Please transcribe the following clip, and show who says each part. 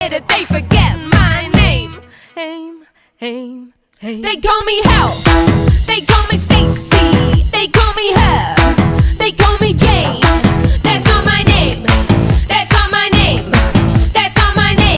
Speaker 1: They forget my name. They call me Hell. They call me Stacy.